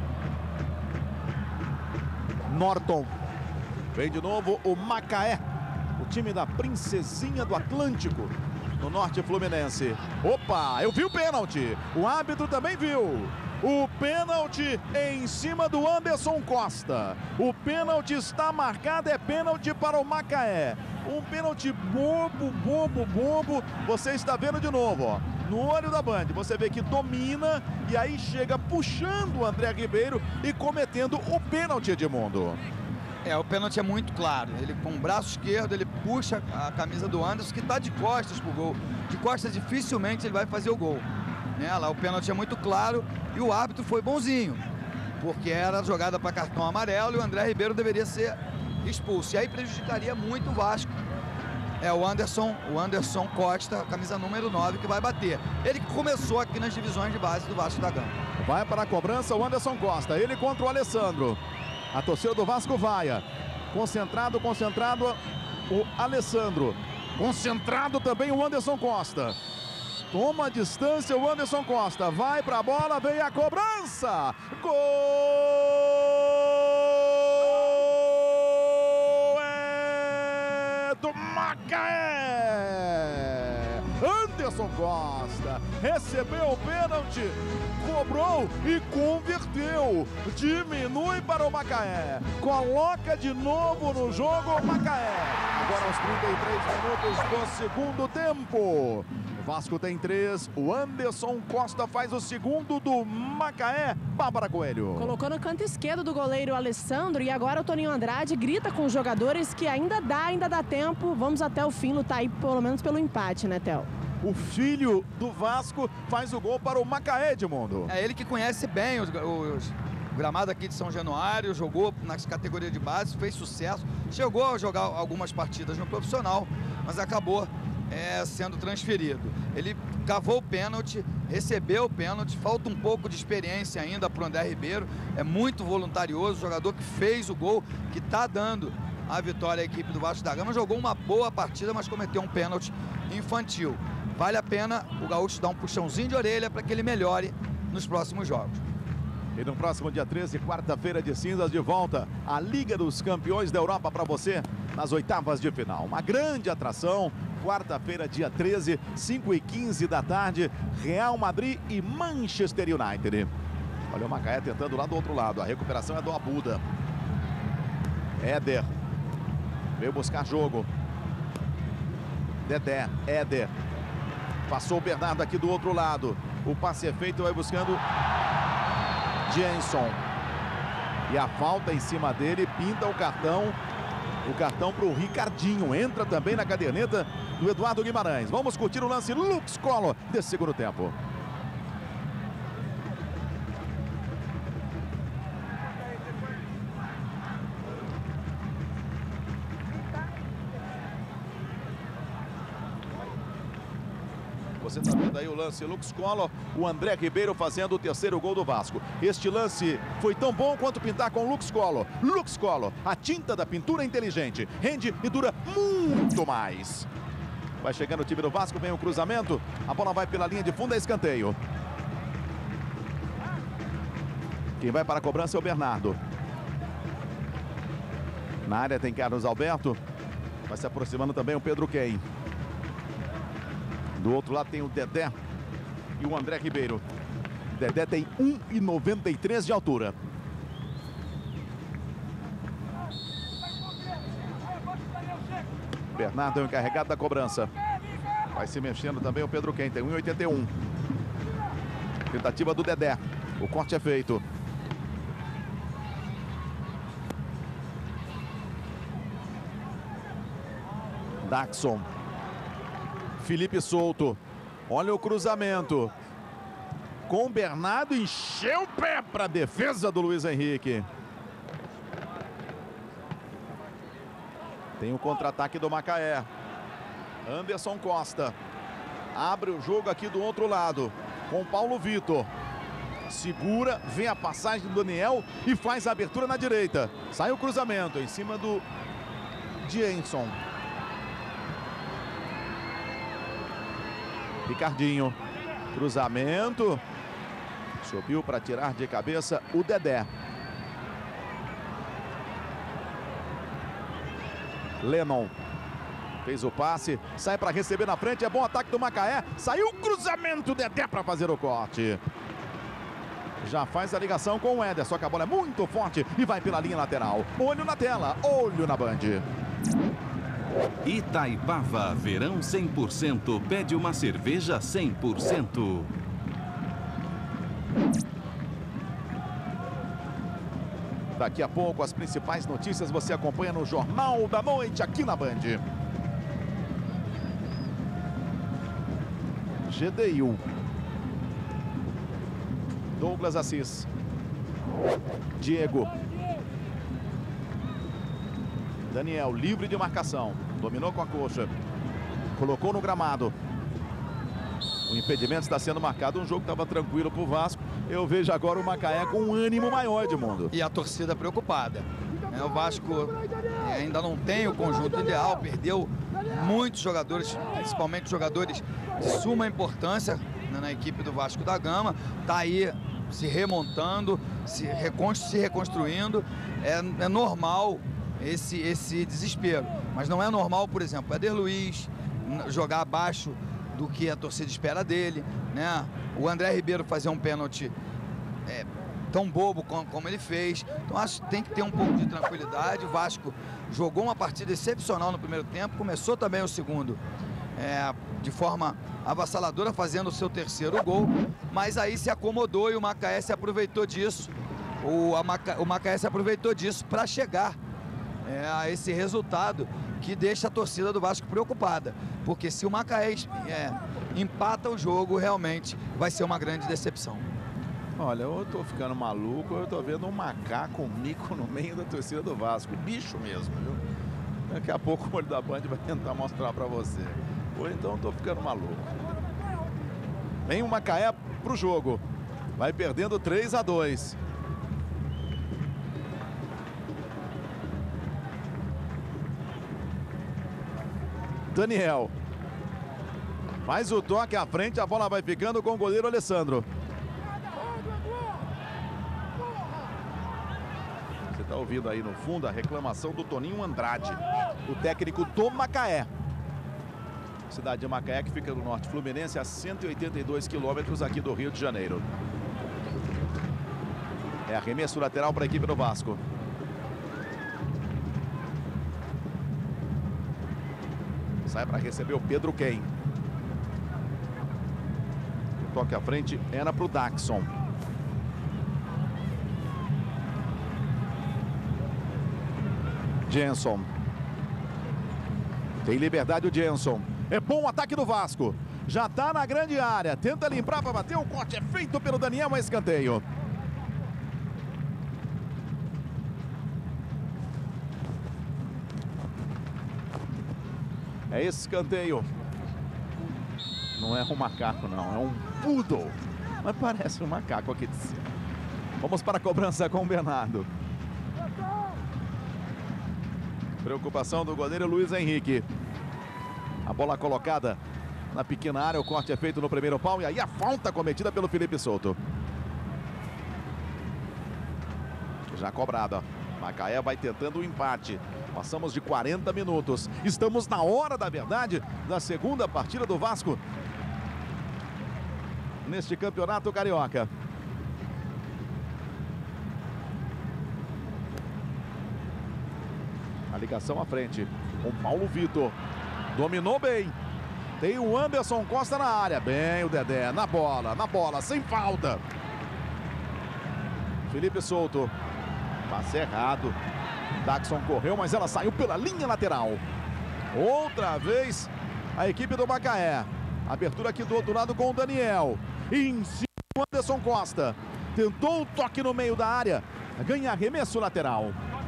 Norton. Vem de novo o Macaé, o time da Princesinha do Atlântico, no Norte Fluminense. Opa, eu vi o pênalti. O árbitro também viu. O pênalti em cima do Anderson Costa. O pênalti está marcado, é pênalti para o Macaé. Um pênalti bobo, bobo, bobo. Você está vendo de novo, ó. No olho da Band, você vê que domina e aí chega puxando o André Ribeiro e cometendo o pênalti, Edmundo. O pênalti é muito claro. Ele com o braço esquerdo, ele puxa a camisa do Anderson, que está de costas pro gol. De costas dificilmente ele vai fazer o gol. Lá o pênalti é muito claro e o árbitro foi bonzinho, porque era jogada para cartão amarelo e o André Ribeiro deveria ser expulso. E aí prejudicaria muito o Vasco. O Anderson Costa, camisa número 9, que vai bater. Ele que começou aqui nas divisões de base do Vasco da Gama. Vai para a cobrança o Anderson Costa, ele contra o Alessandro. A torcida do Vasco vai. Concentrado, o Alessandro. Concentrado também o Anderson Costa. Toma a distância o Anderson Costa. Vai para a bola, vem a cobrança. Gol é do Macaé. Anderson Costa recebeu o pênalti, cobrou e converteu. Diminui para o Macaé. Coloca de novo no jogo o Macaé. Agora aos 33 minutos do segundo tempo. O Vasco tem 3, o Anderson Costa faz o segundo do Macaé. Bárbara Coelho. Colocou no canto esquerdo do goleiro Alessandro e agora o Toninho Andrade grita com os jogadores que ainda dá tempo. Vamos até o fim lutar aí pelo menos pelo empate, né, Theo? O filho do Vasco faz o gol para o Macaé, Edmundo. É ele que conhece bem o gramado aqui de São Januário, jogou nas categorias de base, fez sucesso, chegou a jogar algumas partidas no profissional, mas acabou sendo transferido. Ele cavou o pênalti, recebeu o pênalti, falta um pouco de experiência ainda para o André Ribeiro, é muito voluntarioso, jogador que fez o gol, que está dando a vitória à equipe do Vasco da Gama, jogou uma boa partida, mas cometeu um pênalti infantil. Vale a pena o Gaúcho dar um puxãozinho de orelha para que ele melhore nos próximos jogos. E no próximo dia 13, quarta-feira de cinzas, de volta a Liga dos Campeões da Europa para você nas oitavas de final. Uma grande atração, quarta-feira, dia 13, 5h15 da tarde, Real Madrid e Manchester United. Olha o Macaé tentando lá do outro lado, a recuperação é do Abuda. Éder veio buscar jogo. Dedé, Éder. Passou o Bernardo aqui do outro lado. O passe é feito, vai buscando Jenson. E a falta em cima dele, pinta o cartão. O cartão para o Ricardinho. Entra também na caderneta do Eduardo Guimarães. Vamos curtir o lance Lux Collor desse segundo tempo. Você está vendo aí o lance Lux Collor, o André Ribeiro fazendo o terceiro gol do Vasco. Este lance foi tão bom quanto pintar com Lux Collor. Lux Collor, a tinta da pintura inteligente, rende e dura muito mais. Vai chegando o time do Vasco, vem o cruzamento, a bola vai pela linha de fundo, é escanteio. Quem vai para a cobrança é o Bernardo. Na área tem Carlos Alberto, vai se aproximando também o Pedro Quem. Do outro lado tem o Dedé e o André Ribeiro. Dedé tem 1,93 de altura. Bernardo é o encarregado da cobrança. Vai se mexendo também o Pedro Quem, tem 1,81. Tentativa do Dedé. O corte é feito. Daxon. Felipe Souto. Olha o cruzamento. Com o Bernardo, encheu o pé para a defesa do Luiz Henrique. Tem o contra-ataque do Macaé. Anderson Costa. Abre o jogo aqui do outro lado. Com o Paulo Vitor. Segura, vem a passagem do Daniel e faz a abertura na direita. Sai o cruzamento em cima do Jenson. Ricardinho. Cruzamento. Subiu para tirar de cabeça o Dedé. Lennon. Fez o passe, sai para receber na frente, é bom ataque do Macaé. Saiu o cruzamento, Dedé para fazer o corte. Já faz a ligação com o Éder, só que a bola é muito forte e vai pela linha lateral. Olho na tela, olho na Band. Itaipava, verão 100%, pede uma cerveja 100%. Daqui a pouco as principais notícias você acompanha no Jornal da Noite aqui na Band. Gedeil. Douglas Assis. Diego. Daniel, livre de marcação. Dominou com a coxa. Colocou no gramado. O impedimento está sendo marcado. Um jogo que estava tranquilo para o Vasco. Eu vejo agora o Macaé com um ânimo maior, Edmundo. E a torcida preocupada. O Vasco ainda não tem o conjunto ideal. Perdeu muitos jogadores, principalmente jogadores de suma importância na equipe do Vasco da Gama. Está aí se remontando, se reconstruindo. É normal esse desespero. Mas não é normal, por exemplo, o Éder Luiz jogar abaixo do que a torcida espera dele, né? O André Ribeiro fazer um pênalti tão bobo como ele fez. Então acho que tem que ter um pouco de tranquilidade. O Vasco jogou uma partida excepcional no primeiro tempo, começou também o segundo de forma avassaladora, fazendo o seu terceiro gol, mas aí se acomodou e o Macaé se aproveitou disso. O Macaé se aproveitou disso para chegar a esse resultado que deixa a torcida do Vasco preocupada, porque se o Macaé empata o jogo, realmente vai ser uma grande decepção. Olha, eu tô ficando maluco, eu tô vendo um macaco, um mico no meio da torcida do Vasco, bicho mesmo, viu? Daqui a pouco o olho da Band vai tentar mostrar para você. Ou então eu tô ficando maluco. Vem o Macaé pro jogo, vai perdendo 3-2. Daniel. Faz o toque à frente, a bola vai ficando com o goleiro Alessandro. Você está ouvindo aí no fundo a reclamação do Toninho Andrade, o técnico do Macaé. Cidade de Macaé, que fica no norte fluminense, a 182 quilômetros aqui do Rio de Janeiro. É arremesso lateral para a equipe do Vasco. Sai para receber o Pedro Quem. O toque à frente era para o Daxon. Jenson. Tem liberdade o Jenson. É bom o ataque do Vasco. Já está na grande área. Tenta limpar para bater. O corte é feito pelo Daniel, mas escanteio. É escanteio. Não é um macaco, não. É um poodle. Mas parece um macaco aqui de cima. Vamos para a cobrança com o Bernardo. Preocupação do goleiro Luiz Henrique. A bola colocada na pequena área. O corte é feito no primeiro pau. E aí a falta cometida pelo Felipe Souto. Já cobrada. Macaé vai tentando o empate. Passamos de 40 minutos. Estamos na hora da verdade da segunda partida do Vasco neste campeonato carioca. A ligação à frente com Paulo Vitor. Dominou bem. Tem o Anderson Costa na área. Bem o Dedé, na bola, sem falta. Felipe Souto. Passe errado. Daxon correu, mas ela saiu pela linha lateral. Outra vez a equipe do Macaé. Abertura aqui do outro lado com o Daniel. E em cima o Anderson Costa. Tentou o toque no meio da área. Ganha arremesso lateral.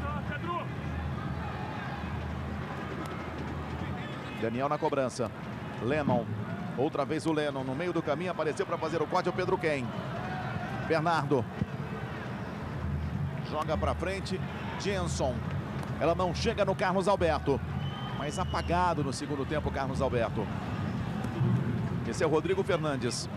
Daniel na cobrança. Lennon. Outra vez o Lennon no meio do caminho. Apareceu para fazer o corte o Pedro Ken. Bernardo. Joga para frente. Jenson. Ela não chega no Carlos Alberto. Mas apagado no segundo tempo, Carlos Alberto. Esse é o Rodrigo Fernandes.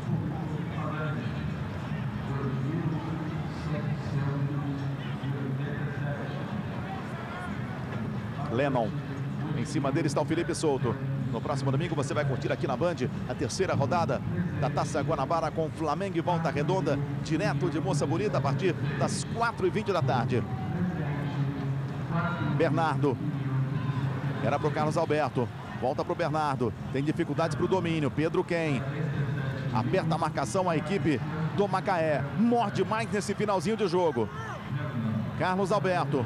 Lennon. Em cima dele está o Felipe Souto. No próximo domingo você vai curtir aqui na Band a terceira rodada da Taça Guanabara com Flamengo e Volta Redonda, direto de Moça Bonita a partir das 4h20 da tarde. Bernardo. Era para o Carlos Alberto. Volta para o Bernardo. Tem dificuldades para o domínio. Pedro Ken. Aperta a marcação a equipe do Macaé. Morde mais nesse finalzinho de jogo. Carlos Alberto.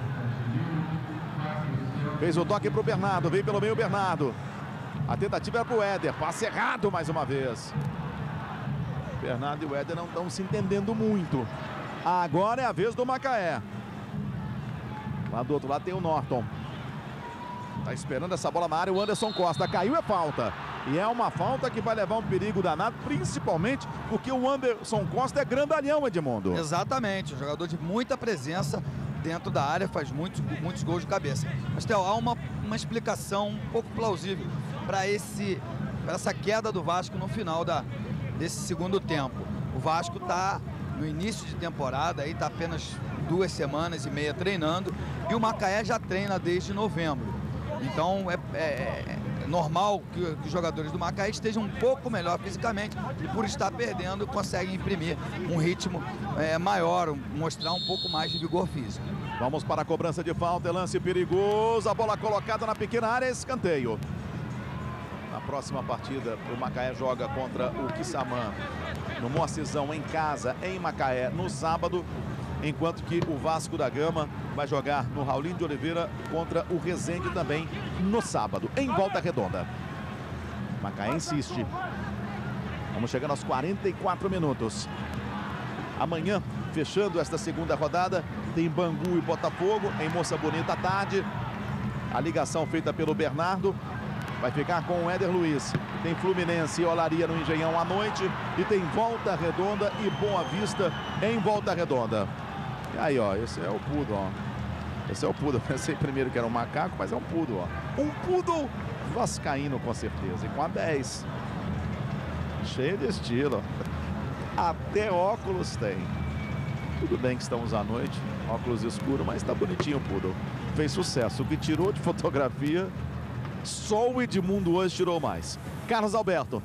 Fez o toque para o Bernardo. Veio pelo meio o Bernardo. A tentativa era para o Éder. Passe errado mais uma vez. Bernardo e o Éder não estão se entendendo muito. Agora é a vez do Macaé. Lá do outro lado tem o Norton. Tá esperando essa bola na área o Anderson Costa. Caiu, é falta. E é uma falta que vai levar um perigo danado, principalmente porque o Anderson Costa é grandalhão, Edmundo. Exatamente, um jogador de muita presença dentro da área, faz muitos gols de cabeça. Mas, Theo, há uma explicação um pouco plausível para essa queda do Vasco no final desse segundo tempo. O Vasco está no início de temporada, aí está apenas 2 semanas e meia treinando, e o Macaé já treina desde novembro. Então é normal que os jogadores do Macaé estejam um pouco melhor fisicamente e por estar perdendo conseguem imprimir um ritmo maior, mostrar um pouco mais de vigor físico. Vamos para a cobrança de falta, lance perigoso, a bola colocada na pequena área, escanteio. Na próxima partida o Macaé joga contra o Quissamã no Mocizão em casa em Macaé no sábado. Enquanto que o Vasco da Gama vai jogar no Raulinho de Oliveira contra o Resende também no sábado, em Volta Redonda. Macaé insiste. Vamos chegando aos 44 minutos. Amanhã, fechando esta segunda rodada, tem Bangu e Botafogo em Moça Bonita à tarde. A ligação feita pelo Bernardo vai ficar com o Éder Luiz. Tem Fluminense e Olaria no Engenhão à noite. E tem Volta Redonda e Boa Vista em Volta Redonda. E aí, ó, esse é o Poodle, ó. Esse é o Poodle. Pensei primeiro que era um macaco, mas é um Poodle, ó. Um Poodle vascaíno, com certeza. E com a 10. Cheio de estilo. Até óculos tem. Tudo bem que estamos à noite. Óculos escuro, mas tá bonitinho o Poodle. Fez sucesso. O que tirou de fotografia, só o Edmundo hoje tirou mais. Carlos Alberto.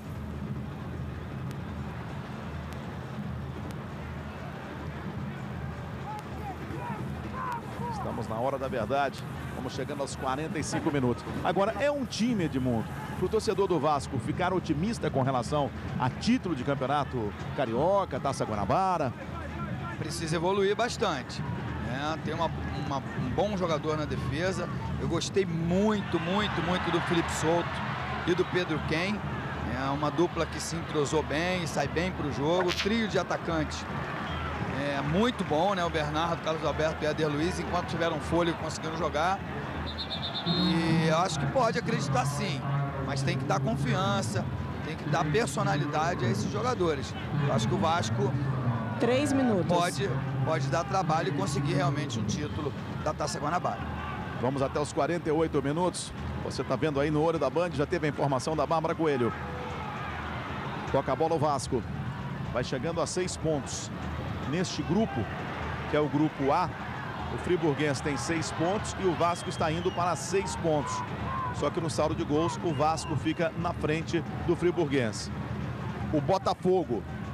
Estamos na hora da verdade. Vamos chegando aos 45 minutos. Agora, é um time, Edmundo, para o torcedor do Vasco ficar otimista com relação a título de campeonato carioca, Taça Guanabara? Precisa evoluir bastante. Tem um bom jogador na defesa. Eu gostei muito do Felipe Souto e do Pedro Ken. É uma dupla que se entrosou bem, sai bem para o jogo. O trio de atacantes é muito bom, né? O Bernardo, Carlos Alberto e Éder Luiz, enquanto tiveram fôlego, conseguiram jogar. E eu acho que pode acreditar sim, mas tem que dar confiança, tem que dar personalidade a esses jogadores. Eu acho que o Vasco 3 minutos. Pode dar trabalho e conseguir realmente um título da Taça Guanabara. Vamos até os 48 minutos. Você está vendo aí no olho da Band, já teve a informação da Bárbara Coelho. Toca a bola o Vasco. Vai chegando a 6 pontos. Neste grupo, que é o grupo A, o Friburguense tem 6 pontos e o Vasco está indo para 6 pontos. Só que no saldo de gols, o Vasco fica na frente do Friburguense. O Botafogo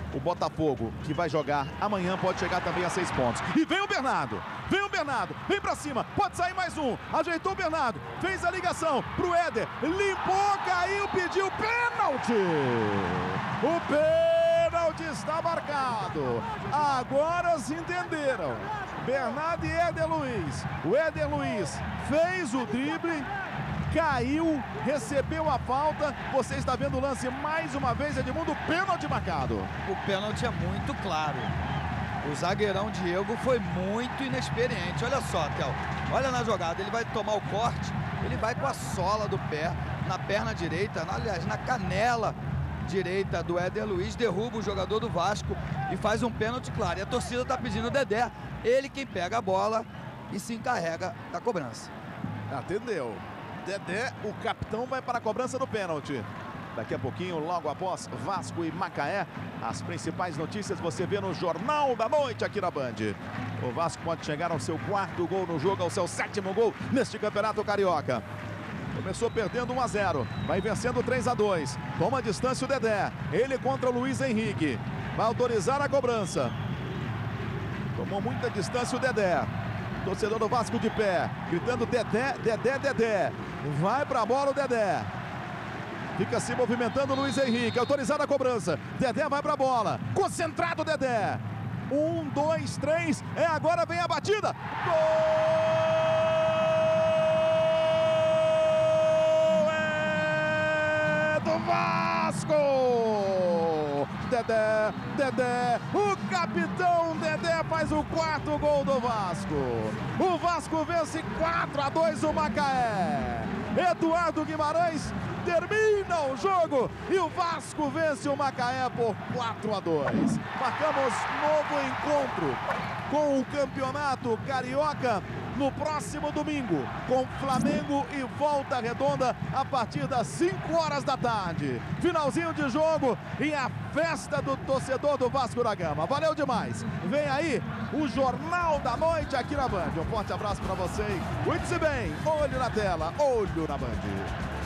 O Botafogo, que vai jogar amanhã, pode chegar também a 6 pontos. E vem o Bernardo, vem pra cima, pode sair mais um. Ajeitou o Bernardo, fez a ligação pro Éder, limpou, caiu, pediu pênalti. O pênalti está marcado. Agora se entenderam. Bernardo e Éder Luiz. O Éder Luiz fez o drible, caiu, recebeu a falta. Você está vendo o lance mais uma vez, Edmundo, pênalti marcado. O pênalti é muito claro. O zagueirão Diego foi muito inexperiente. Olha só, Théo, olha na jogada, ele vai tomar o corte, ele vai com a sola do pé na perna direita, aliás, na canela direita do Éder Luiz, derruba o jogador do Vasco e faz um pênalti claro. E a torcida está pedindo o Dedé, ele quem pega a bola e se encarrega da cobrança. Atendeu. Dedé, o capitão, vai para a cobrança do pênalti. Daqui a pouquinho, logo após Vasco e Macaé, as principais notícias você vê no Jornal da Noite aqui na Band. O Vasco pode chegar ao seu 4º gol no jogo, ao seu 7º gol neste Campeonato Carioca. Começou perdendo 1-0, vai vencendo 3-2. Toma distância o Dedé, ele contra o Luiz Henrique. Vai autorizar a cobrança. Tomou muita distância o Dedé. Torcedor do Vasco de pé, gritando Dedé, Dedé, Dedé. Vai pra bola o Dedé. Fica se movimentando o Luiz Henrique, autorizada a cobrança. Dedé vai pra bola, concentrado Dedé. 1, 2, 3, agora vem a batida. Gol! É do Vasco! Dedé, Dedé, o capitão Dedé faz o 4º gol do Vasco. O Vasco vence 4-2 o Macaé. Eduardo Guimarães termina o jogo e o Vasco vence o Macaé por 4-2. Marcamos novo encontro com o Campeonato Carioca no próximo domingo, com Flamengo e Volta Redonda a partir das 5 horas da tarde. Finalzinho de jogo e a festa do torcedor do Vasco da Gama. Valeu demais. Vem aí o Jornal da Noite aqui na Band. Um forte abraço para você. Cuide-se bem. Olho na tela, olho na Band.